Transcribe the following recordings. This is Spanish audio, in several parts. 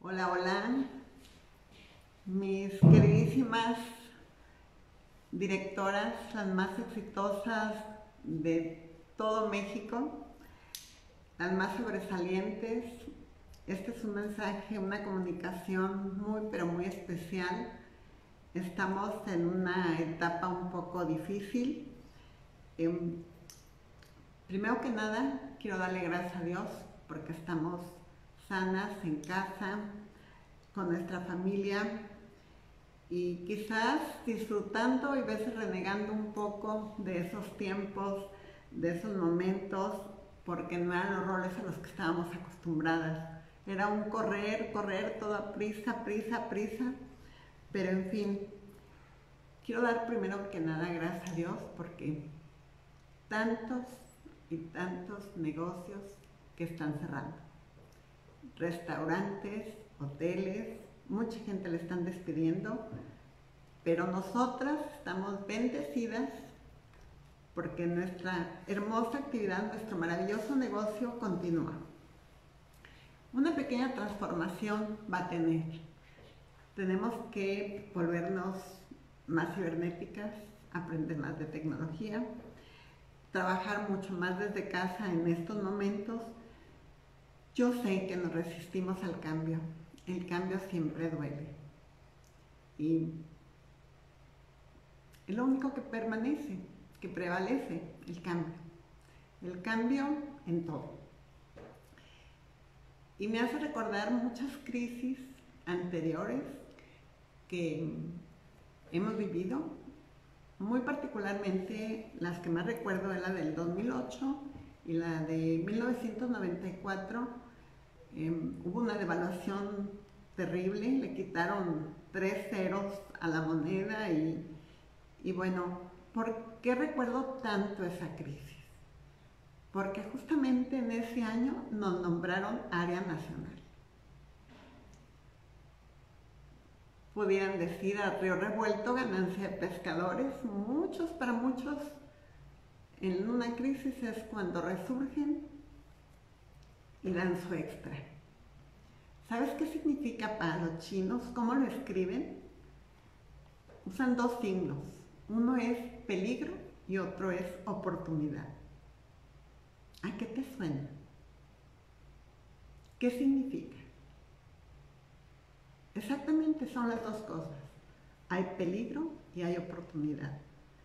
Hola, hola, mis queridísimas directoras, las más exitosas de todo México, las más sobresalientes. Este es un mensaje, una comunicación muy, pero muy especial. Estamos en una etapa un poco difícil. Primero que nada, quiero darle gracias a Dios porque estamos sanas en casa, con nuestra familia y quizás disfrutando y a veces renegando un poco de esos tiempos, de esos momentos, porque no eran los roles a los que estábamos acostumbradas. Era un correr, correr, toda prisa, prisa, prisa, pero en fin, quiero dar primero que nada gracias a Dios porque tantos y tantos negocios que están cerrando. Restaurantes, hoteles, mucha gente le están despidiendo, pero nosotras estamos bendecidas porque nuestra hermosa actividad, nuestro maravilloso negocio continúa. Una pequeña transformación va a tener. Tenemos que volvernos más cibernéticas, aprender más de tecnología, trabajar mucho más desde casa en estos momentos. Yo sé que nos resistimos al cambio. El cambio siempre duele. Y es lo único que permanece, que prevalece, el cambio. El cambio en todo. Y me hace recordar muchas crisis anteriores que hemos vivido. Muy particularmente las que más recuerdo es la del 2008 y la de 1994. Hubo una devaluación terrible, le quitaron 3 ceros a la moneda y bueno, ¿por qué recuerdo tanto esa crisis? Porque justamente en ese año nos nombraron área nacional. Pudieran decir a río revuelto, ganancia de pescadores. Para muchos, en una crisis es cuando resurgen y dan su extra. ¿Sabes qué significa para los chinos? ¿Cómo lo escriben? Usan 2 signos. Uno es peligro y otro es oportunidad. ¿A qué te suena? ¿Qué significa? Exactamente son las dos cosas. Hay peligro y hay oportunidad.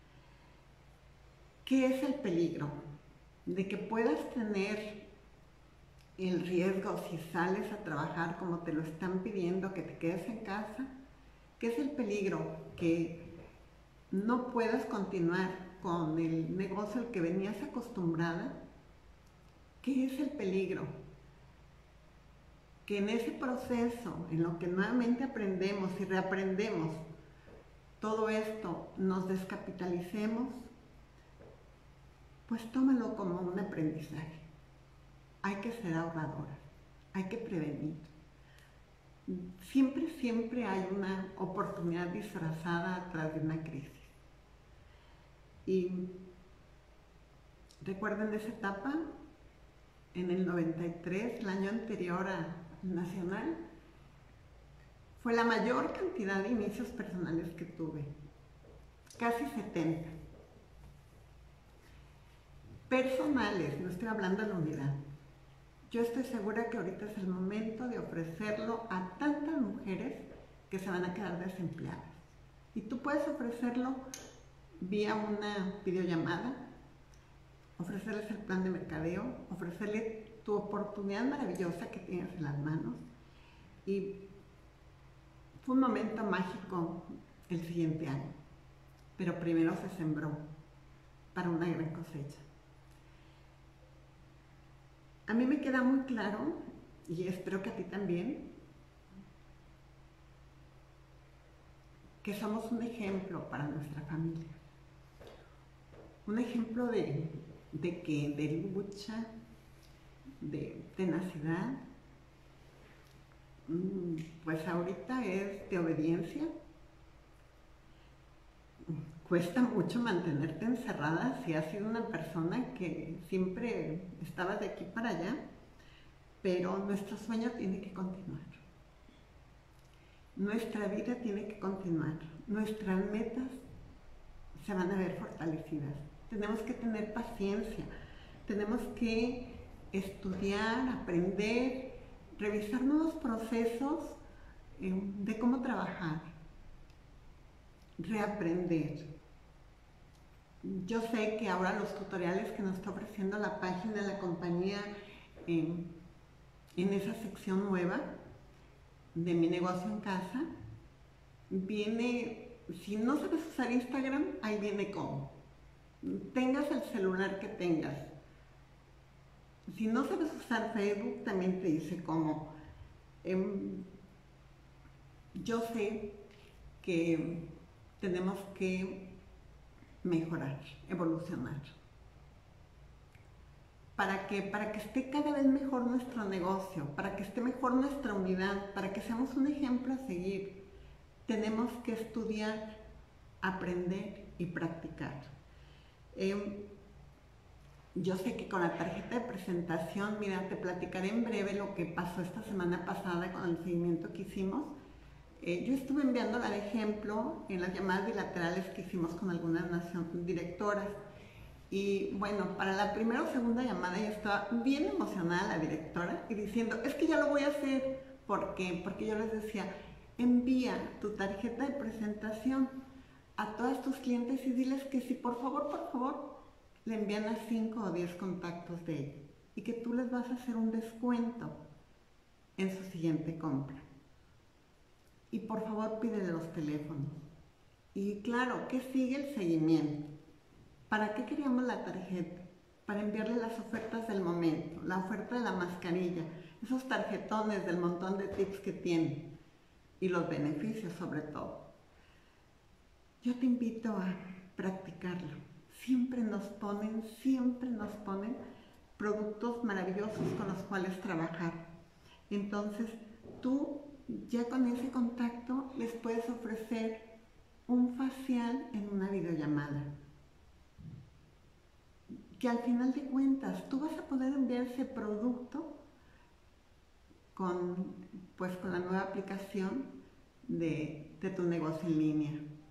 ¿Qué es el peligro? De que puedas tener el riesgo si sales a trabajar como te lo están pidiendo, que te quedes en casa. ¿Qué es el peligro? Que no puedas continuar con el negocio al que venías acostumbrada. ¿Qué es el peligro? Que en ese proceso, en lo que nuevamente aprendemos y reaprendemos todo esto, nos descapitalicemos, pues tómalo como un aprendizaje. Hay que ser ahorradoras, hay que prevenir. Siempre hay una oportunidad disfrazada atrás de una crisis. Y recuerden esa etapa, en el 93, el año anterior a Nacional, fue la mayor cantidad de inicios personales que tuve, casi 70. Personales, no estoy hablando de la unidad. Yo estoy segura que ahorita es el momento de ofrecerlo a tantas mujeres que se van a quedar desempleadas. Y tú puedes ofrecerlo vía una videollamada, ofrecerles el plan de mercadeo, ofrecerle tu oportunidad maravillosa que tienes en las manos. Y fue un momento mágico el siguiente año, pero primero se sembró para una gran cosecha. A mí me queda muy claro, y espero que a ti también, que somos un ejemplo para nuestra familia. Un ejemplo de lucha, de tenacidad. Pues ahorita es de obediencia. Cuesta mucho mantenerte encerrada si has sido una persona que siempre estaba de aquí para allá, pero nuestro sueño tiene que continuar. Nuestra vida tiene que continuar, nuestras metas se van a ver fortalecidas. Tenemos que tener paciencia, tenemos que estudiar, aprender, revisar nuevos procesos de cómo trabajar, reaprender. Yo sé que ahora los tutoriales que nos está ofreciendo la página de la compañía en esa sección nueva de mi negocio en casa, viene, si no sabes usar Instagram, ahí viene cómo. Tengas el celular que tengas. Si no sabes usar Facebook, también te dice cómo. Yo sé que tenemos que mejorar, evolucionar. ¿Para qué? Para que esté cada vez mejor nuestro negocio, para que esté mejor nuestra unidad, para que seamos un ejemplo a seguir. Tenemos que estudiar, aprender y practicar. Yo sé que con la tarjeta de presentación, mira, te platicaré en breve lo que pasó esta semana pasada con el seguimiento que hicimos. Yo estuve enviándola de ejemplo en las llamadas bilaterales que hicimos con algunas directoras. Y bueno, para la primera o segunda llamada yo estaba bien emocionada la directora y diciendo, es que ya lo voy a hacer. ¿Por qué? Porque yo les decía, envía tu tarjeta de presentación a todos tus clientes y diles que si por favor, le envían a 5 o 10 contactos de ella y que tú les vas a hacer un descuento en su siguiente compra. Y por favor pídele los teléfonos. Y claro, ¿qué sigue? El seguimiento. ¿Para qué queríamos la tarjeta? Para enviarle las ofertas del momento, la oferta de la mascarilla, esos tarjetones del montón de tips que tiene y los beneficios sobre todo. Yo te invito a practicarlo. Siempre nos ponen productos maravillosos con los cuales trabajar. Entonces, tú ya con ese contacto les puedes ofrecer un facial en una videollamada. Que al final de cuentas tú vas a poder enviar ese producto con la nueva aplicación de tu negocio en línea.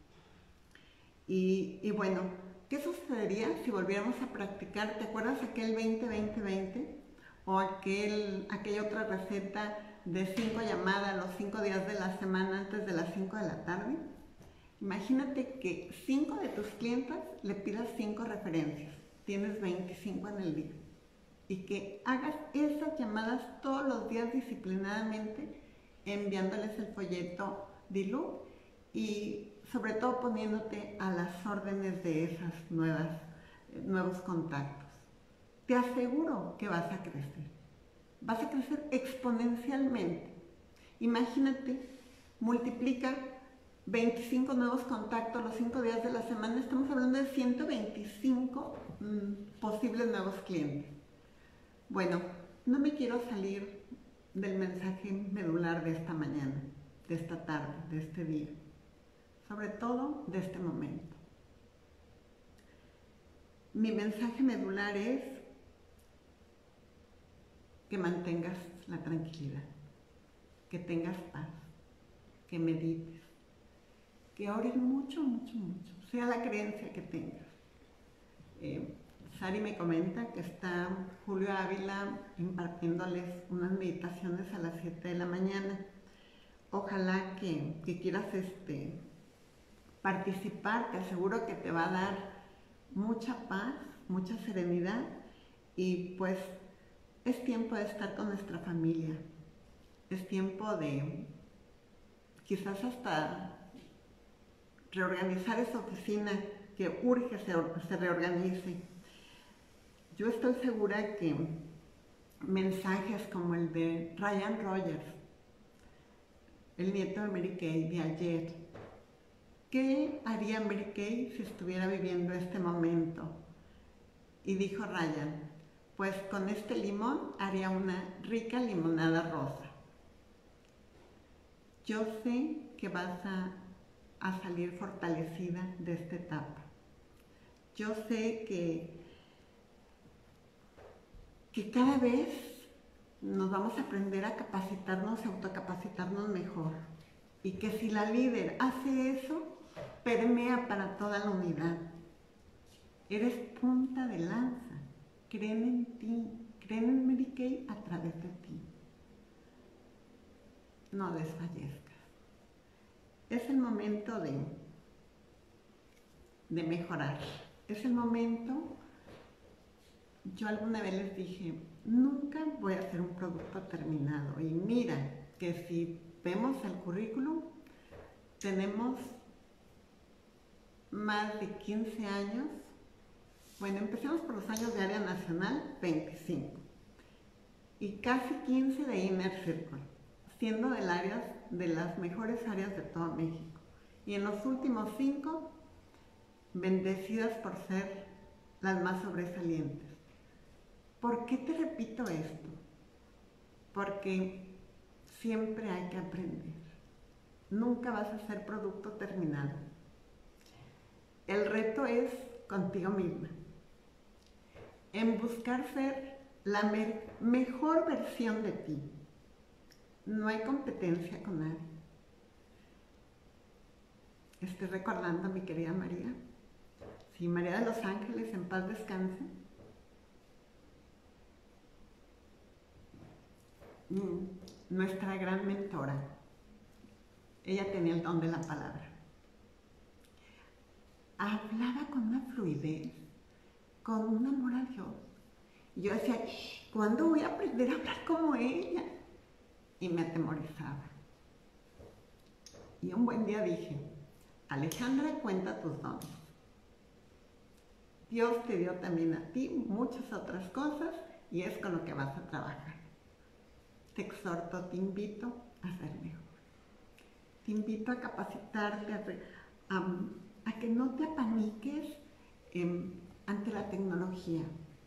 Y bueno, ¿qué sucedería si volviéramos a practicar? ¿Te acuerdas aquel 20-20-20? O aquella otra receta de 5 llamadas los 5 días de la semana antes de las 5 de la tarde. Imagínate que 5 de tus clientes le pidas 5 referencias. Tienes 25 en el día. Y que hagas esas llamadas todos los días disciplinadamente, enviándoles el folleto Dilú y sobre todo poniéndote a las órdenes de esas nuevos contactos. Te aseguro que vas a crecer. Vas a crecer exponencialmente. Imagínate, multiplica 25 nuevos contactos los 5 días de la semana. Estamos hablando de 125 posibles nuevos clientes. Bueno, no me quiero salir del mensaje medular de esta mañana, de esta tarde, de este día. Sobre todo de este momento. Mi mensaje medular es que mantengas la tranquilidad, que tengas paz, que medites, que ores mucho, sea la creencia que tengas. Sari me comenta que está Julio Ávila impartiéndoles unas meditaciones a las 7 de la mañana. Ojalá que quieras participar, te aseguro que te va a dar mucha paz, mucha serenidad y pues es tiempo de estar con nuestra familia, es tiempo de quizás hasta reorganizar esa oficina que urge se reorganice. Yo estoy segura que mensajes como el de Ryan Rogers, el nieto de Mary Kay de ayer, ¿qué haría Mary Kay si estuviera viviendo este momento? Y dijo Ryan, pues con este limón haría una rica limonada rosa. Yo sé que vas a salir fortalecida de esta etapa. Yo sé que cada vez nos vamos a aprender a capacitarnos y autocapacitarnos mejor. Y que si la líder hace eso, permea para toda la unidad. Eres punta de lanza. Creen en ti, creen en Mary Kay a través de ti. No desfallezcas. Es el momento de mejorar. Es el momento, yo alguna vez les dije, nunca voy a hacer un producto terminado. Y mira, que si vemos el currículum, tenemos más de 15 años. Bueno, empezamos por los años de área nacional, 25. Y casi 15 de Inner Circle, siendo de las mejores áreas de todo México. Y en los últimos 5, bendecidas por ser las más sobresalientes. ¿Por qué te repito esto? Porque siempre hay que aprender. Nunca vas a hacer producto terminado. El reto es contigo misma, en buscar ser la mejor versión de ti. No hay competencia con nadie. Estoy recordando a mi querida María. Sí, María de los Ángeles, en paz descanse. Nuestra gran mentora. Ella tenía el don de la palabra. Hablaba con una fluidez, con un amor a Dios. Y yo decía, ¿cuándo voy a aprender a hablar como ella? Y me atemorizaba. Y un buen día dije, Alejandra, cuenta tus dones. Dios te dio también a ti muchas otras cosas y es con lo que vas a trabajar. Te exhorto, te invito a ser mejor. Te invito a capacitarte, a que no te apaniques ante la tecnología.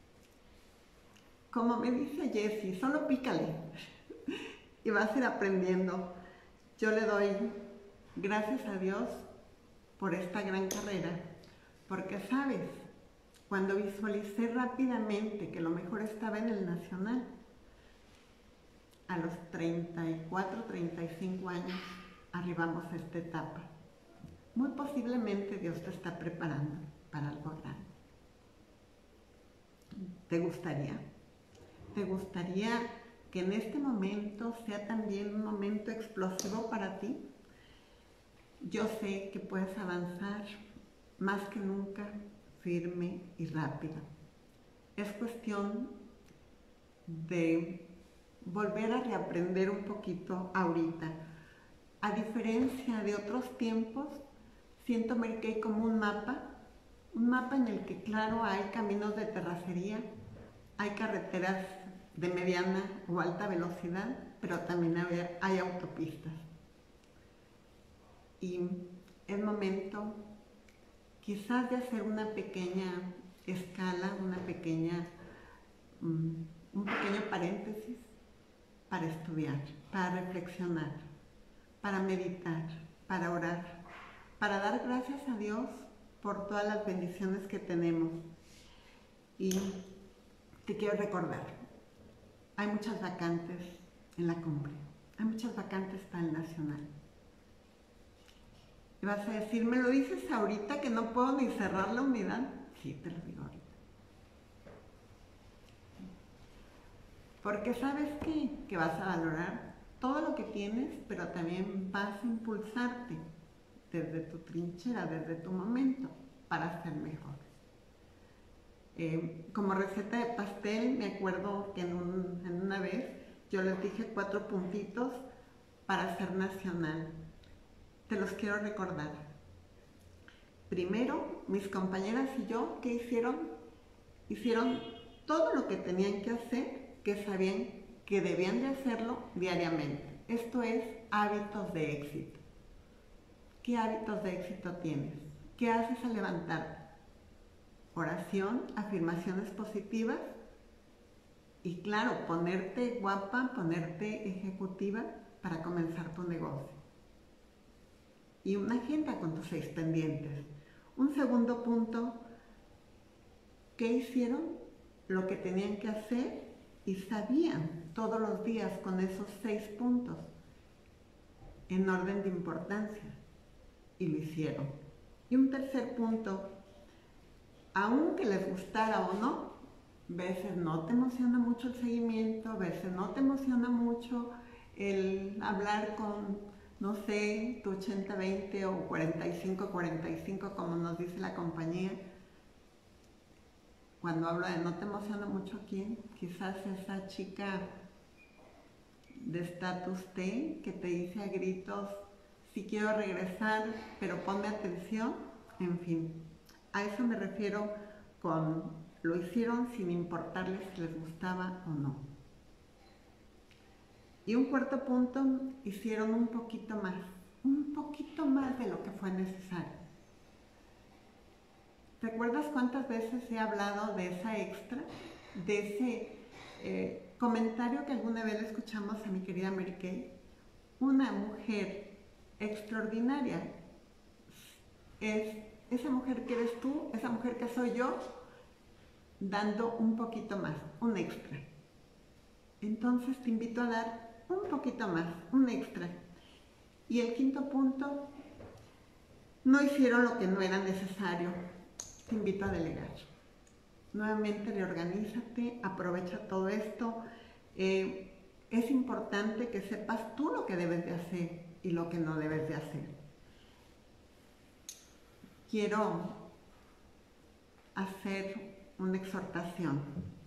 Como me dice Jessie, solo pícale y vas a ir aprendiendo. Yo le doy gracias a Dios por esta gran carrera, porque sabes, cuando visualicé rápidamente que lo mejor estaba en el nacional, a los 34, 35 años arribamos a esta etapa. Muy posiblemente Dios te está preparando para algo grande. ¿Te gustaría? ¿Te gustaría que en este momento sea también un momento explosivo para ti? Yo sé que puedes avanzar más que nunca, firme y rápido. Es cuestión de volver a reaprender un poquito ahorita. A diferencia de otros tiempos, siento Mary Kay como un mapa en el que, claro, hay caminos de terracería, hay carreteras de mediana o alta velocidad, pero también hay autopistas. Y es momento quizás de hacer una pequeña escala, un pequeño paréntesis para estudiar, para reflexionar, para meditar, para orar, para dar gracias a Dios por todas las bendiciones que tenemos. Y te quiero recordar, hay muchas vacantes en la cumbre, hay muchas vacantes para el nacional. Y vas a decir, ¿me lo dices ahorita que no puedo ni cerrar la unidad? Sí, te lo digo ahorita. Porque ¿sabes qué? Que vas a valorar todo lo que tienes, pero también vas a impulsarte desde tu trinchera, desde tu momento, para ser mejor. Como receta de pastel, me acuerdo que en una vez yo les dije 4 puntitos para ser nacional. Te los quiero recordar. Primero, mis compañeras y yo, ¿qué hicieron? Hicieron todo lo que tenían que hacer, que sabían que debían de hacerlo diariamente. Esto es hábitos de éxito. ¿Qué hábitos de éxito tienes? ¿Qué haces al levantarte? Oración, afirmaciones positivas y, claro, ponerte guapa, ponerte ejecutiva para comenzar tu negocio. Y una agenda con tus 6 pendientes. Un segundo punto, ¿qué hicieron? Lo que tenían que hacer y sabían todos los días con esos 6 puntos. en orden de importancia, y lo hicieron. Y un tercer punto, aunque les gustara o no, a veces no te emociona mucho el seguimiento, a veces no te emociona mucho el hablar con, no sé, tu 80-20 o 45-45, como nos dice la compañía. Cuando hablo de no te emociona mucho, ¿quién? Quizás esa chica de estatus T que te dice a gritos, sí quiero regresar, pero ponme atención. En fin, a eso me refiero con lo hicieron sin importarles si les gustaba o no. Y un cuarto punto, hicieron un poquito más de lo que fue necesario. ¿Recuerdas cuántas veces he hablado de esa extra? De ese comentario que alguna vez le escuchamos a mi querida Mary Kay. Una mujer extraordinaria es esa mujer que eres tú, esa mujer que soy yo, dando un poquito más, un extra. Entonces te invito a dar un poquito más, un extra. Y el quinto punto, no hicieron lo que no era necesario. Te invito a delegar. Nuevamente reorganízate, aprovecha todo esto. Es importante que sepas tú lo que debes de hacer y lo que no debes de hacer. Quiero hacer una exhortación.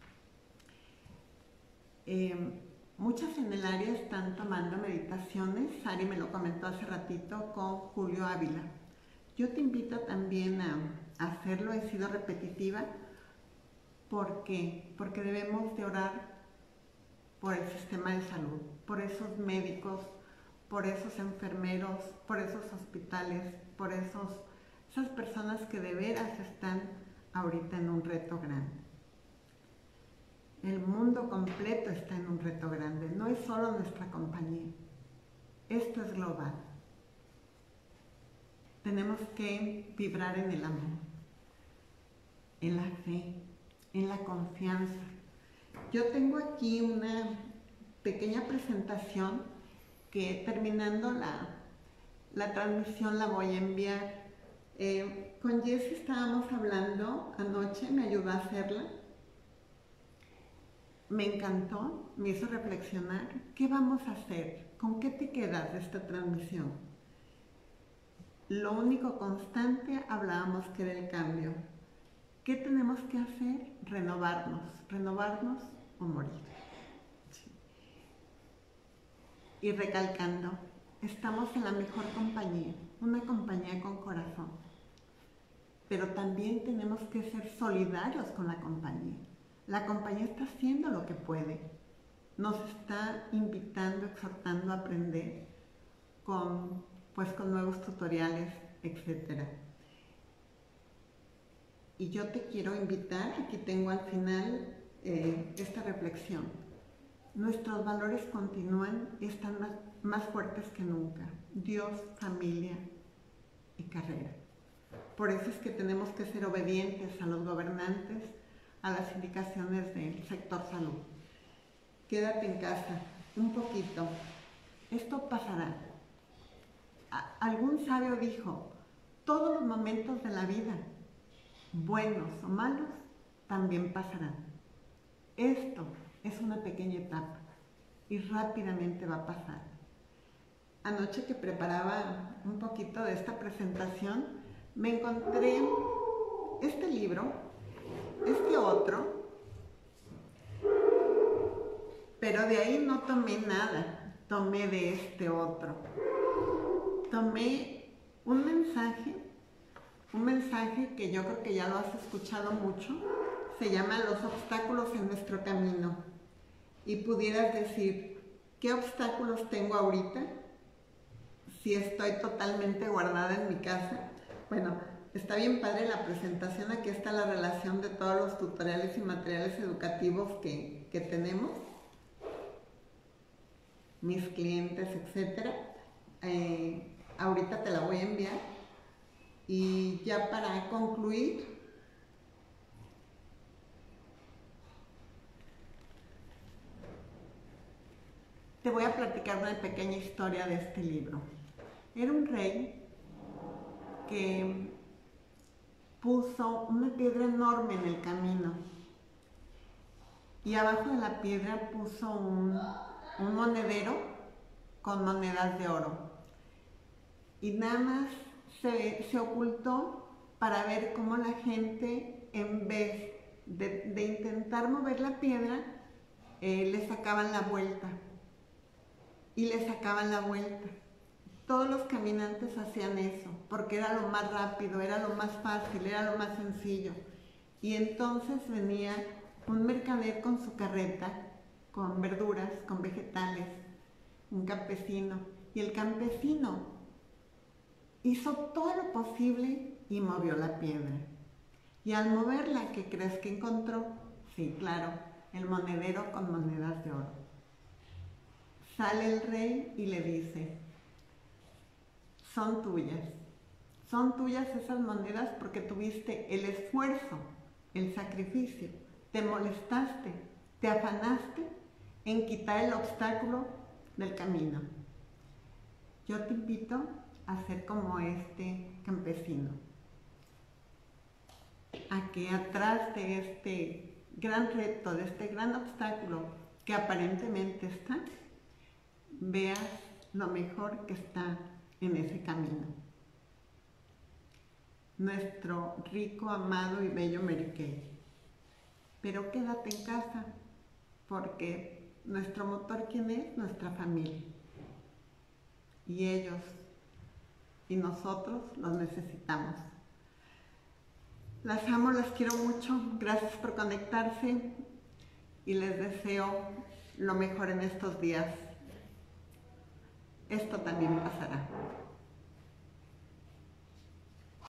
Muchas en el área están tomando meditaciones. Sari me lo comentó hace ratito con Julio Ávila. Yo te invito también a hacerlo. He sido repetitiva. ¿Por qué? Porque debemos de orar por el sistema de salud, por esos médicos, por esos enfermeros, por esos hospitales, por esas personas que de veras están ahorita en un reto grande. El mundo completo está en un reto grande, no es solo nuestra compañía, esto es global. Tenemos que vibrar en el amor, en la fe, en la confianza. Yo tengo aquí una pequeña presentación que terminando la transmisión la voy a enviar. Con Jessie estábamos hablando anoche, me ayudó a hacerla. Me encantó, me hizo reflexionar. ¿Qué vamos a hacer? ¿Con qué te quedas de esta transmisión? Lo único constante hablábamos que era el cambio. ¿Qué tenemos que hacer? Renovarnos o morir. Sí. Y recalcando, estamos en la mejor compañía, una compañía con corazón. Pero también tenemos que ser solidarios con la compañía. La compañía está haciendo lo que puede. Nos está invitando, exhortando a aprender con nuevos tutoriales, etc. Y yo te quiero invitar, aquí tengo al final esta reflexión. Nuestros valores continúan y están más fuertes que nunca. Dios, familia y carrera. Por eso es que tenemos que ser obedientes a los gobernantes, a las indicaciones del sector salud. Quédate en casa un poquito. Esto pasará. Algún sabio dijo, todos los momentos de la vida, buenos o malos, también pasarán. Esto es una pequeña etapa y rápidamente va a pasar. Anoche que preparaba un poquito de esta presentación, me encontré este libro, este otro, pero de ahí no tomé nada, tomé de este otro. Tomé un mensaje que yo creo que ya lo has escuchado mucho, se llama Los obstáculos en nuestro camino. Y pudieras decir, ¿qué obstáculos tengo ahorita? Si estoy totalmente guardada en mi casa. Bueno, está bien padre la presentación, aquí está la relación de todos los tutoriales y materiales educativos que tenemos, mis clientes, etc. Ahorita te la voy a enviar. Y ya para concluir, Te voy a platicar una pequeña historia de este libro. Era un rey que puso una piedra enorme en el camino y abajo de la piedra puso un monedero con monedas de oro y nada más se ocultó para ver cómo la gente, en vez de intentar mover la piedra, le sacaban la vuelta y le sacaban la vuelta. Todos los caminantes hacían eso porque era lo más rápido, era lo más fácil, era lo más sencillo. Y entonces venía un mercader con su carreta, con verduras, con vegetales, un campesino, y el campesino hizo todo lo posible y movió la piedra. Y al moverla, ¿qué crees que encontró? Sí, claro, el monedero con monedas de oro. Sale el rey y le dice: son tuyas esas monedas porque tuviste el esfuerzo, el sacrificio, te molestaste, te afanaste en quitar el obstáculo del camino. Yo te invito a ser como este campesino, a que atrás de este gran reto, de este gran obstáculo que aparentemente está, veas lo mejor que está en ese camino. Nuestro rico, amado y bello Mary Kay. Pero quédate en casa, porque nuestro motor, ¿quién es? Nuestra familia. Y ellos y nosotros los necesitamos. Las amo, las quiero mucho. Gracias por conectarse y les deseo lo mejor en estos días. Esto también pasará.